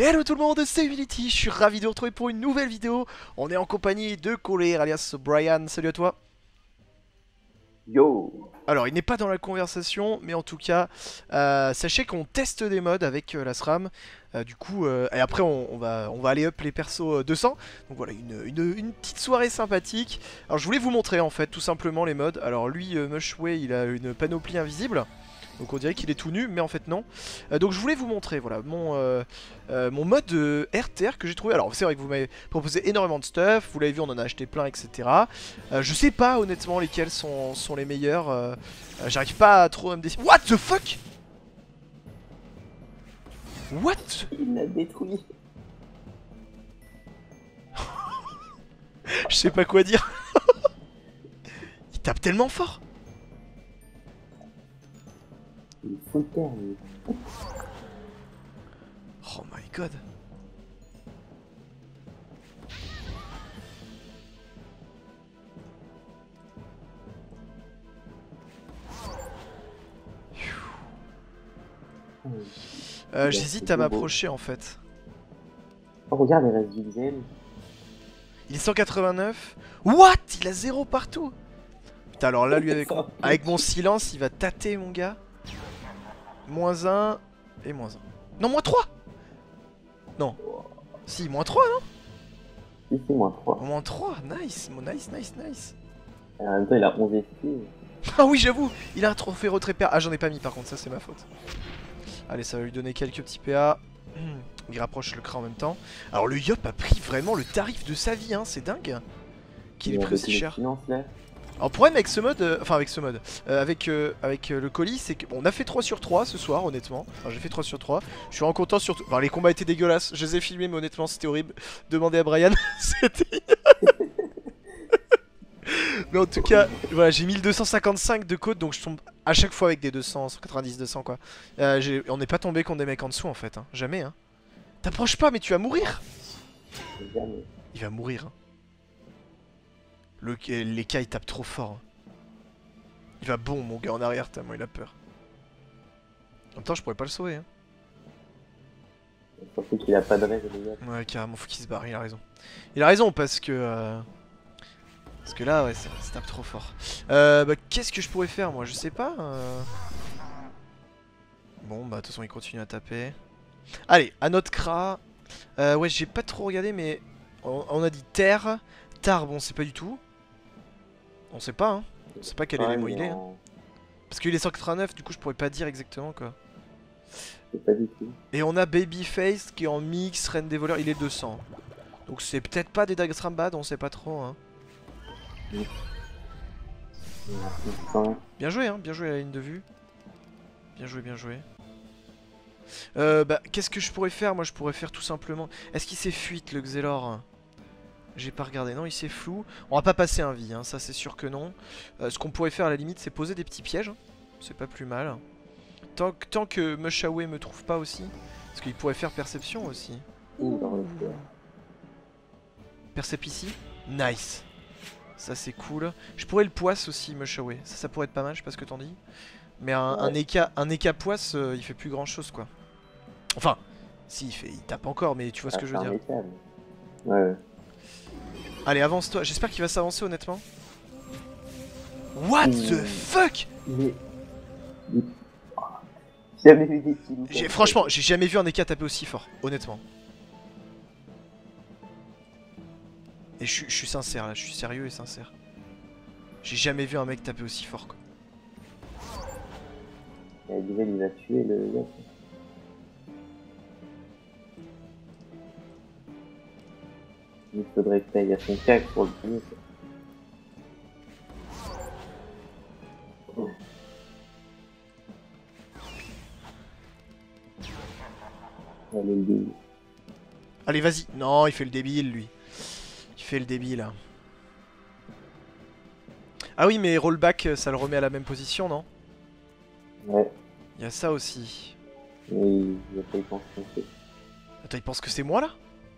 Hello tout le monde, c'est Humility, je suis ravi de vous retrouver pour une nouvelle vidéo. On est en compagnie de Colère alias Brian, salut à toi. Yo! Alors il n'est pas dans la conversation, mais en tout cas, sachez qu'on teste des mods avec la SRAM. Et après on va aller up les persos 200. Donc voilà, une petite soirée sympathique. Alors je voulais vous montrer en fait tout simplement les mods. Alors lui, Mushway, il a une panoplie invisible. Donc on dirait qu'il est tout nu, mais en fait non. Donc je voulais vous montrer voilà, mon mode RTR que j'ai trouvé. Alors c'est vrai que vous m'avez proposé énormément de stuff, vous l'avez vu, on en a acheté plein, etc. Je sais pas honnêtement lesquels sont les meilleurs. J'arrive pas à trop à me décider. What the fuck? What? Il l'a détruit. Je sais pas quoi dire. Il tape tellement fort. Il est full terre, lui. Oh my god. J'hésite à m'approcher en fait. Oh, regarde les restes du Zen. Il est 189. What? Il a 0 partout. Putain, alors là, lui, avec mon silence, il va tâter, mon gars. Moins 1 et moins 1. Non, moins 3. Non. Si, moins 3, non? Ici, moins 3. Moins 3, nice. Nice. En même temps, il a 11 SP. Ah oui, j'avoue, il a un trophée retrépère. Ah, j'en ai pas mis, par contre, ça, c'est ma faute. Allez, ça va lui donner quelques petits PA. Il rapproche le cran en même temps. Alors, le Yop a pris vraiment le tarif de sa vie, hein, c'est dingue. Qu'il est pris aussi cher. Alors le problème avec ce mode, avec le colis, c'est qu'on a fait 3 sur 3 ce soir honnêtement. Enfin j'ai fait 3 sur 3, je suis vraiment content surtout. Enfin les combats étaient dégueulasses, je les ai filmés mais honnêtement c'était horrible. Demandez à Brian, c'était... Mais en tout cas, voilà j'ai 1255 de côte donc je tombe à chaque fois avec des 200, 190, 200 quoi. On n'est pas tombé contre des mecs en dessous en fait, hein. Jamais hein. T'approches pas mais tu vas mourir. Il va mourir hein. Les cas il tape trop fort. Il va bon mon gars en arrière tellement il a peur. En même temps je pourrais pas le sauver hein. Surtout qu'il a pas de rêve les gars. Ouais carrément faut qu'il se barre, il a raison. Il a raison parce que là ouais ça tape trop fort. Bah qu'est-ce que je pourrais faire moi je sais pas. Bon bah de toute façon il continue à taper. Allez à notre cra. Ouais j'ai pas trop regardé mais on a dit terre. Tar bon c'est pas du tout. On sait pas, hein. On sait pas quel élément il est. Hein. Parce qu'il est 189, du coup je pourrais pas dire exactement quoi. Pas du tout. Et on a Babyface qui est en mix, Reine des voleurs, il est 200. Donc c'est peut-être pas des Dagsrambad, on sait pas trop. Hein. Bien joué, hein, bien joué à la ligne de vue. Bien joué. Bah qu'est-ce que je pourrais faire? Moi je pourrais faire tout simplement... Est-ce qu'il s'est fuite le Xelor? J'ai pas regardé, non il s'est flou. On va pas passer un vie, hein, ça c'est sûr que non. Ce qu'on pourrait faire à la limite c'est poser des petits pièges. C'est pas plus mal. Tant que Mushaway me trouve pas aussi. Parce qu'il pourrait faire perception aussi. Percep ici. Nice. Ça c'est cool. Je pourrais le poisse aussi Mushaway. Ça pourrait être pas mal, je sais pas ce que t'en dis. Mais un Eka poisse il fait plus grand chose quoi. Enfin, si il tape encore mais tu vois ce que je veux dire. Ouais. Allez, avance-toi. J'espère qu'il va s'avancer honnêtement. What the fuck? Jamais vu des kills. Franchement, j'ai jamais vu un Eka taper aussi fort, honnêtement. Et je suis sincère là, je suis sérieux et sincère. J'ai jamais vu un mec taper aussi fort quoi. Il va tuer le gars. Il faudrait que t'ailles à son cac pour le tuer. Oh. Allez, le débile. Allez, vas-y. Non, il fait le débile lui. Il fait le débile. Ah oui, mais rollback, ça le remet à la même position, non? Ouais. Il y a ça aussi. Mais il a pas y penser. Attends, il pense que c'est moi là?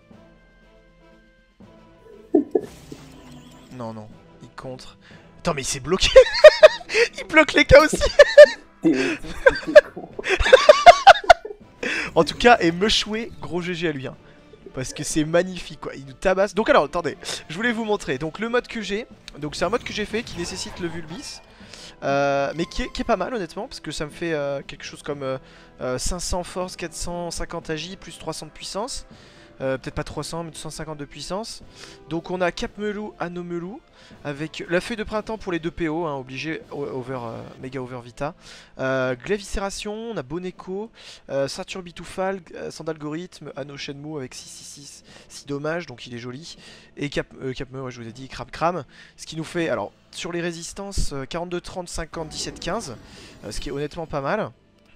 Non, il contre. Attends, mais il s'est bloqué. Il bloque les cas aussi. En tout cas, et Meshway, gros GG à lui. Hein. Parce que c'est magnifique quoi, il nous tabasse. Donc alors, attendez, je voulais vous montrer. Donc le mode que j'ai, donc c'est un mode que j'ai fait qui nécessite le Vulbis. Mais qui est pas mal honnêtement, parce que ça me fait quelque chose comme 500 force, 450 agi, plus 300 de puissance. Peut-être pas 300 mais 250 de puissance. Donc on a Cap Melou, Anno Melou, avec la feuille de printemps pour les 2 PO, hein, obligé, méga over vita. Glaviscération, on a Boneko, Ceinture Bitoufal, Sandalgorithme, Anno Shenmue avec 666, 6 dommages, donc il est joli. Et Cap Melou, ouais, je vous ai dit, Cram Cram. Ce qui nous fait, alors sur les résistances, 42, 30, 50, 17, 15, ce qui est honnêtement pas mal.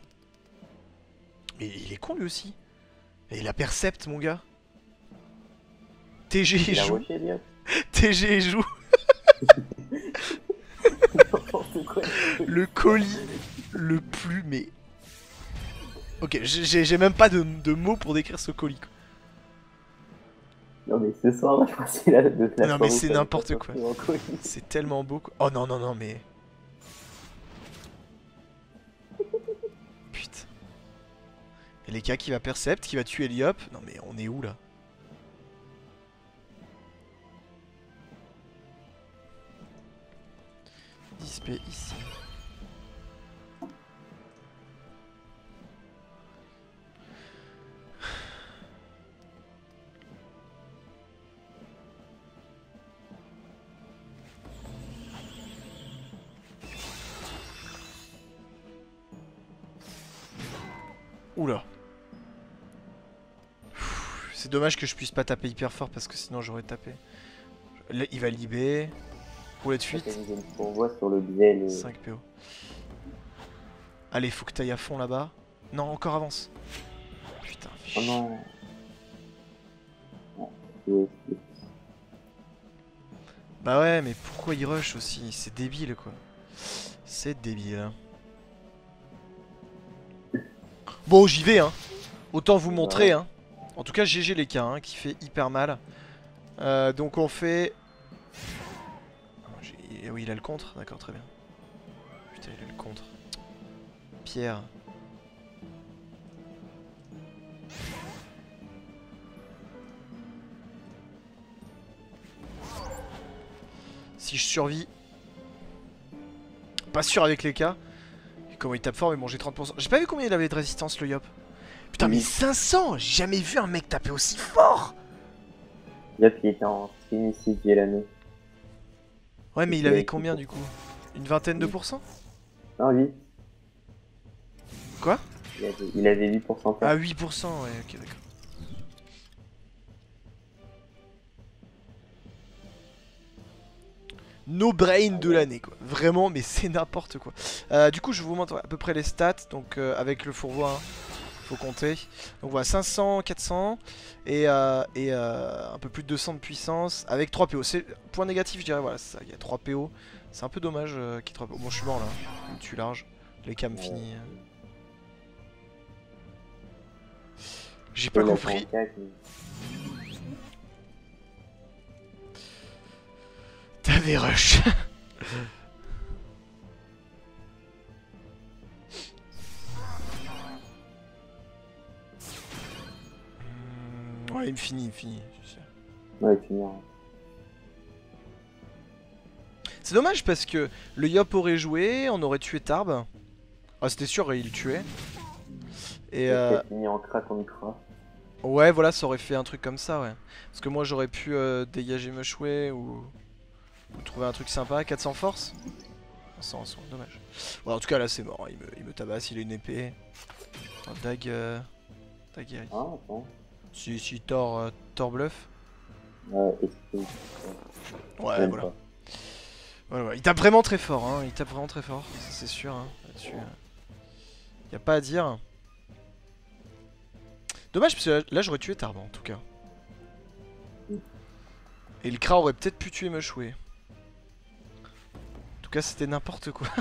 Mais il est con lui aussi. Et il a Percept mon gars. TG Il a joue. rushé, Elliot. TG joue. N'importe quoi. Le colis le plus mais. Ok, j'ai même pas de mots pour décrire ce colis. Quoi. Non mais ce soir, je crois que c'est la de la Non mais soirée c'est où n'importe ça quoi. sortit en colis. C'est tellement beau quoi. Oh non non non mais. Putain. Et les cas qui va Percept, qui va tuer Eliop. Non mais on est où là? Display ici. Oula. C'est dommage que je puisse pas taper hyper fort parce que sinon j'aurais tapé. Là, il va libérer. Roulette de fuite. On voit sur le biais le... 5 PO. Allez, faut que t'ailles à fond là-bas. Non, encore avance. Putain, Oh non. Non, bah ouais, mais pourquoi il rush aussi? C'est débile quoi. C'est débile. Bon, j'y vais hein. Autant vous montrer hein. En tout cas, GG les cas hein, qui fait hyper mal. Donc on fait... Oui, il a le contre. D'accord, très bien. Putain, il a le contre. Pierre. Si je survis. Pas sûr avec les cas. Comment il tape fort, mais bon, j'ai 30%. J'ai pas vu combien il avait de résistance le Yop. Putain, mais 500! J'ai jamais vu un mec taper aussi fort! Yop, il était en stream ici, j'ai l'année. Ouais, mais il avait combien du coup? Une vingtaine de pourcents? Non, lui. Quoi? Il avait 8%. Ah, 8%, ouais, ok, d'accord. No brain de l'année quoi, vraiment mais c'est n'importe quoi. Du coup je vous montre à peu près les stats, donc avec le fourvois, hein, faut compter. Donc voilà 500, 400 et un peu plus de 200 de puissance avec 3 PO. Point négatif je dirais, voilà ça, il y a 3 PO, c'est un peu dommage qu'il y ait 3 PO. Bon je suis mort là, il me tue large, les cams finis. J'ai pas compris. T'avais rush. Ouais, il me finit, Ouais, il finit. C'est dommage parce que le Yop aurait joué, on aurait tué Tarb. Ah, c'était sûr, il le tuait. Et il fini en crack en crack. ouais, voilà, ça aurait fait un truc comme ça, ouais. Parce que moi j'aurais pu dégager Meshway ou trouver un truc sympa. 400 force. 100, dommage. Bon, en tout cas, là c'est mort, il me tabasse, il a une épée. Oh, Dag. Dag Ah, attends. Si Thor bluff. Ouais, ouais, voilà. Voilà. Il tape vraiment très fort, hein. Il tape vraiment très fort, ça c'est sûr. Hein. Là-dessus, y a pas à dire. Dommage parce que là j'aurais tué Tarb en tout cas. Et le Kra aurait peut-être pu tuer Meshway. En tout cas c'était n'importe quoi.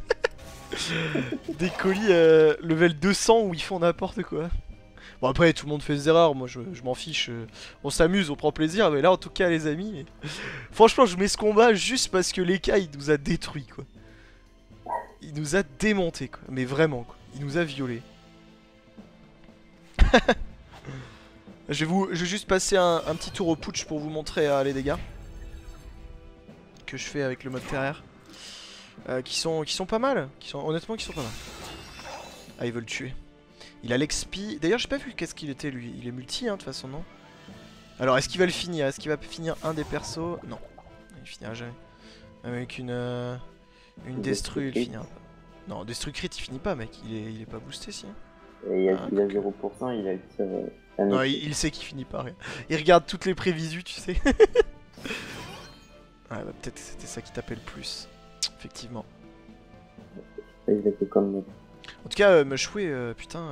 Des colis level 200 où ils font n'importe quoi. Bon après tout le monde fait des erreurs, moi je m'en fiche. On s'amuse, on prend plaisir, mais là en tout cas les amis... Franchement je mets ce combat juste parce que l'Eka il nous a détruit quoi. Il nous a démonté quoi, mais vraiment quoi. Il nous a violé. Je vais juste passer un petit tour au putsch pour vous montrer les dégâts que je fais avec le mode terraire. Qui sont pas mal. Honnêtement, qui sont pas mal. Ah, il veut le tuer. Il a l'expi. D'ailleurs, j'ai pas vu qu'est-ce qu'il était lui. Il est multi, hein, de toute façon, non? Alors, est-ce qu'il va le finir? Est-ce qu'il va finir un des persos? Non. Il finira jamais. Avec une Destru, il finira pas. Non, Destru crit, il finit pas, mec. Il est pas boosté, si. Et il a 0%, il a que ça. Non, il sait qu'il finit pas rien. Il regarde toutes les prévisus, tu sais. Ouais, bah, peut-être que c'était ça qui tapait le plus. Effectivement. Il a fait comme moi. En tout cas, me chouer, putain.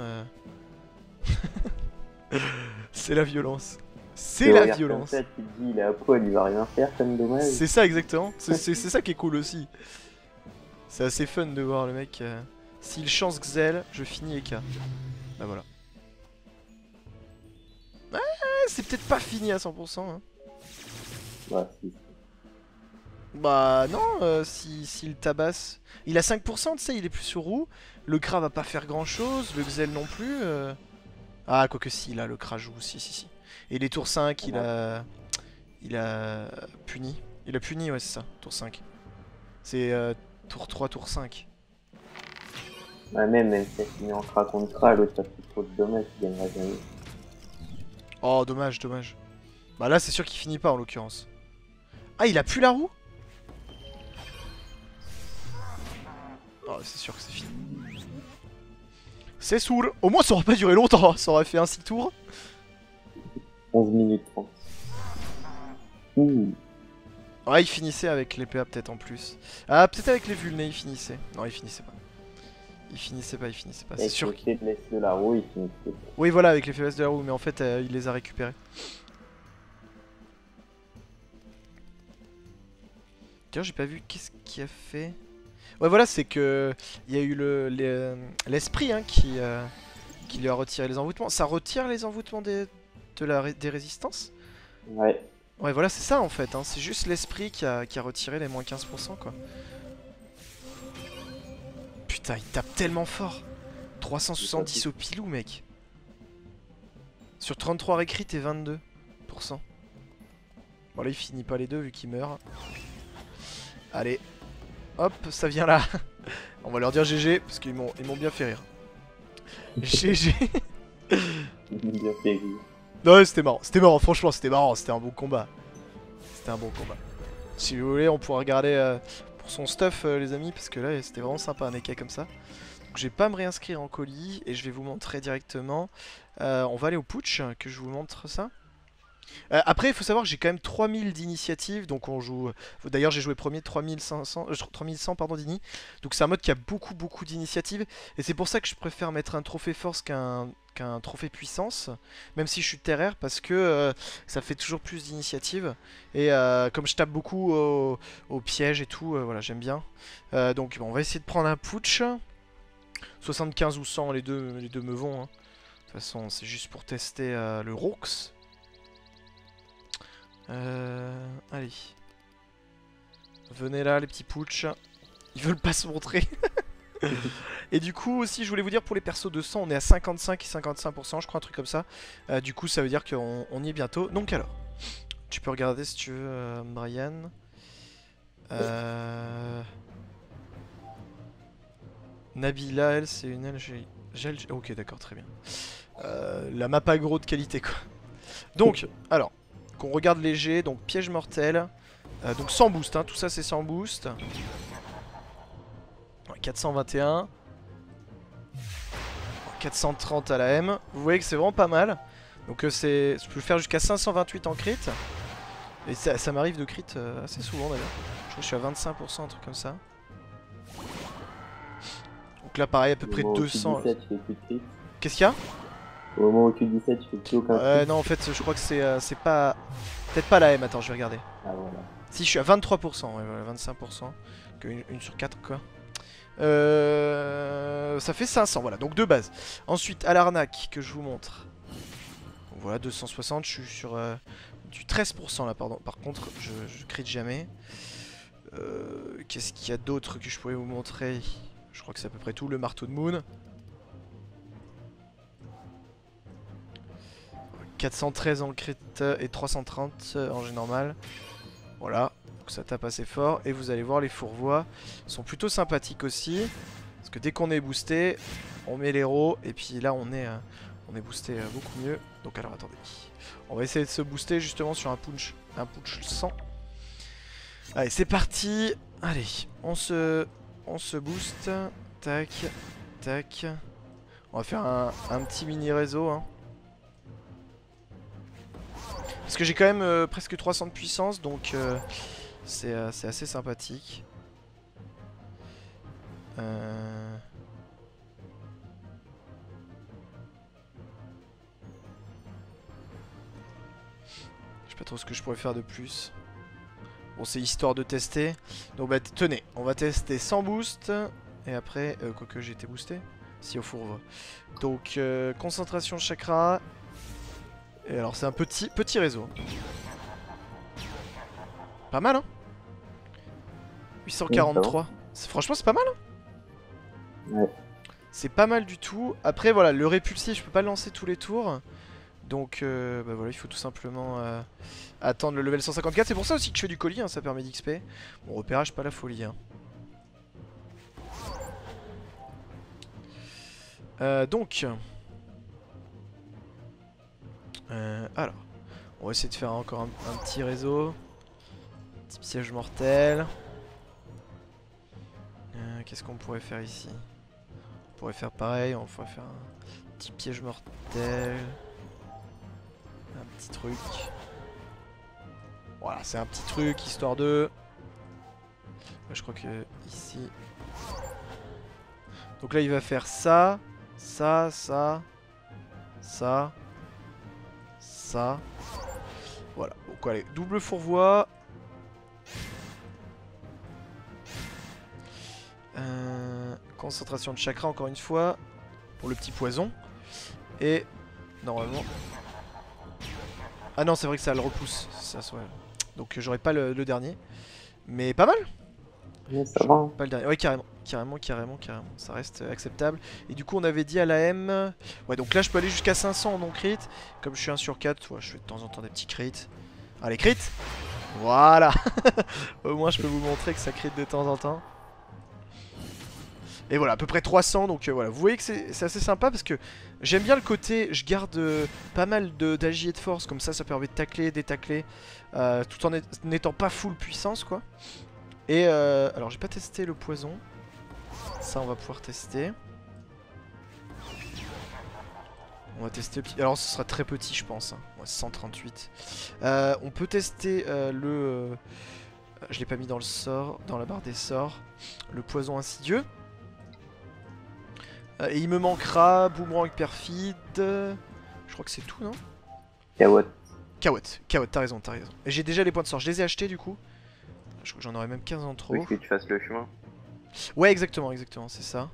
C'est la violence. C'est la violence. Ça, tu te dis, il est à poil, il va rien faire comme dommage. C'est ça, exactement. C'est ça qui est cool aussi. C'est assez fun de voir le mec. S'il chance Xel, je finis Eka. Bah voilà. Ah, c'est peut-être pas fini à 100%. Hein. Ouais, si. Bah non, s'il tabasse. Il a 5%, tu sais, il est plus sur roue. Le Kra va pas faire grand chose, le Xel non plus. Ah, quoique si, là, le Kra joue, si. Et les tours 5, il a puni. Il a puni, ouais, c'est ça, tour 5. C'est tour 3, tour 5. Ouais, même si elle finit en Kra contre Kra, l'autre ça fait trop de dommages, il gagnera jamais. Oh, dommage. Bah là, c'est sûr qu'il finit pas en l'occurrence. Ah, il a plus la roue? Oh, c'est sûr que c'est fini. C'est sourd. Au moins, ça aurait pas duré longtemps. Ça aurait fait un 6 tours. 11 minutes 30. Ouh. Ouais, il finissait avec les PA peut-être en plus. Ah, peut-être avec les vulnés, il finissait. Non, il finissait pas. Il finissait pas. C'est sûr. Avec les faiblesses de la roue, il finissait. Oui, voilà, avec les faiblesses de la roue, mais en fait, il les a récupérés. D'ailleurs, j'ai pas vu qu'est-ce qu'il a fait. Ouais, voilà, c'est que il y a eu l'esprit hein, qui lui a retiré les envoûtements. Ça retire les envoûtements des résistances? Ouais. Ouais, voilà, c'est ça en fait. Hein. C'est juste l'esprit qui a retiré les moins 15%, quoi. Putain, il tape tellement fort. 370 au pilou, mec. Sur 33 récrit et 22%. Bon, là, il finit pas les deux vu qu'il meurt. Allez. Hop, ça vient là. On va leur dire GG parce qu'ils m'ont bien fait rire. GG. Bien fait rire. Non, c'était marrant, franchement, c'était marrant, c'était un bon combat. Si vous voulez, on pourra regarder pour son stuff, les amis, parce que là, c'était vraiment sympa un Eka comme ça. Donc, je vais pas me réinscrire en colis et je vais vous montrer directement. On va aller au putsch, que je vous montre ça. Après, il faut savoir que j'ai quand même 3000 d'initiative, donc on joue... D'ailleurs, j'ai joué premier 3100 pardon, d'ini. Donc c'est un mode qui a beaucoup d'initiative. Et c'est pour ça que je préfère mettre un trophée force qu'un trophée puissance. Même si je suis terraire, parce que ça fait toujours plus d'initiative. Et comme je tape beaucoup au piège et tout, voilà, j'aime bien. Donc bon, on va essayer de prendre un putsch. 75 ou 100, les deux me vont. Hein. De toute façon, c'est juste pour tester le Rooks. Allez. Venez là les petits putsch. Ils veulent pas se montrer. Et du coup aussi je voulais vous dire pour les persos de 100 on est à 55 et 55% je crois un truc comme ça. Du coup ça veut dire qu'on y est bientôt. Donc alors tu peux regarder si tu veux Brian. Nabila elle c'est une LG. Ok d'accord très bien. La map aggro de qualité quoi. Donc alors qu'on regarde léger, donc piège mortel, donc sans boost, hein, tout ça c'est sans boost. Ouais, 421. 430 à la M, vous voyez que c'est vraiment pas mal. Donc je peux faire jusqu'à 528 en crit. Et ça m'arrive de crit assez souvent d'ailleurs. Je crois que je suis à 25%, un truc comme ça. Donc là pareil à peu près 200. Qu'est-ce qu'il y a? Au moment où tu dis ça, tu fais plus aucun truc. Non, en fait, je crois que c'est pas... Peut-être pas la M, attends, je vais regarder. Ah voilà. Si, je suis à 23%, ouais, voilà, 25%. Que une sur 4, quoi. Ça fait 500, voilà, donc 2 bases. Ensuite, à l'arnaque, que je vous montre. Donc, voilà, 260, je suis sur du 13% là, pardon. Par contre, je crit jamais. Qu'est-ce qu'il y a d'autre que je pourrais vous montrer? Je crois que c'est à peu près tout. Le marteau de Moon. 413 en crit et 330 en jet normal. Voilà, donc ça tape assez fort. Et vous allez voir, les fourvois sont plutôt sympathiques aussi. Parce que dès qu'on est boosté, on met l'héros. Et puis là, on est boosté beaucoup mieux. Donc alors, attendez. On va essayer de se booster justement sur un punch 100. Allez, c'est parti. Allez, on se booste. Tac, tac. On va faire un petit mini réseau. Hein. Parce que j'ai quand même presque 300 de puissance, donc c'est assez sympathique. Je sais pas trop ce que je pourrais faire de plus. Bon, c'est histoire de tester. Donc bah tenez, on va tester sans boost. Et après, quoique j'ai été boosté. Si, au fourvoie. Donc concentration chakra. Et alors c'est un petit réseau. Pas mal hein. 843. Franchement c'est pas mal hein. Ouais. C'est pas mal du tout. Après voilà, le répulsif je peux pas le lancer tous les tours. Donc bah voilà, il faut tout simplement attendre le level 154. C'est pour ça aussi que je fais du colis, hein, ça permet d'XP. Bon, repérage pas la folie hein. Donc alors, on va essayer de faire encore un petit réseau. Petit piège mortel. Qu'est-ce qu'on pourrait faire ici? On pourrait faire pareil, on pourrait faire un petit piège mortel. Un petit truc. Voilà, c'est un petit truc, histoire de... Je crois que ici... Donc là il va faire ça, ça, ça, ça... Ça. Voilà. Donc allez, double fourvoie. Concentration de chakra encore une fois. Pour le petit poison. Et normalement... Ah non, c'est vrai que ça le repousse. Ça, ouais. Donc j'aurais pas le dernier. Mais pas mal. Ouais, ça va. Pas le dernier. Ouais, carrément. Carrément. Ça reste acceptable. Et du coup, on avait dit à la M. Ouais, donc là, je peux aller jusqu'à 500 en non-crit. Comme je suis 1 sur 4, ouais, je fais de temps en temps des petits crits. Allez, crit. Voilà. Au moins, je peux vous montrer que ça crit de temps en temps. Et voilà, à peu près 300. Donc voilà, vous voyez que c'est assez sympa parce que j'aime bien le côté. Je garde pas mal d'agi et de force. Comme ça permet de tacler, détacler. Tout en n'étant pas full puissance, quoi. Et alors, j'ai pas testé le poison. Ça on va pouvoir tester. On va tester le petit... Alors ce sera très petit je pense hein. Ouais, 138. On peut tester le... Je l'ai pas mis dans le sort, dans la barre des sorts. Le poison insidieux. Et il me manquera boomerang perfide. Je crois que c'est tout non? Kawet, t'as raison. Et j'ai déjà les points de sort, je les ai achetés du coup. Je crois que j'en aurais même 15 en trop. Oui, que tu fasses le chemin. Ouais, exactement, c'est ça.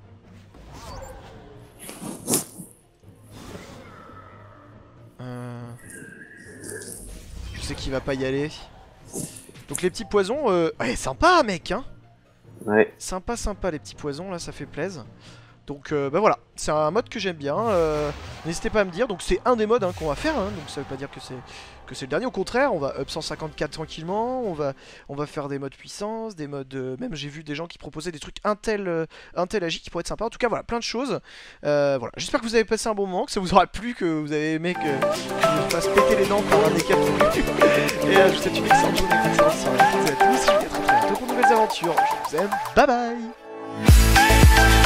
Je sais qu'il va pas y aller. Donc les petits poisons, ouais, sympa mec hein. Ouais. Sympa les petits poisons, là ça fait plaisir. Donc bah voilà, c'est un mode que j'aime bien. N'hésitez pas à me dire, donc c'est un des modes hein, qu'on va faire, hein, donc ça veut pas dire que c'est le dernier. Au contraire, on va up 154 tranquillement, on va faire des modes puissance, des modes... même j'ai vu des gens qui proposaient des trucs Intel Agi qui pourraient être sympas. En tout cas voilà, plein de choses. Voilà, j'espère que vous avez passé un bon moment, que ça vous aura plu, que vous avez aimé que je vous fasse péter les dents par un décap. Et je vous souhaite une excellente journée, une excellente soirée. Toutes et à tous, je vous dis à très bientôt pour de nouvelles aventures. Je vous aime, bye bye.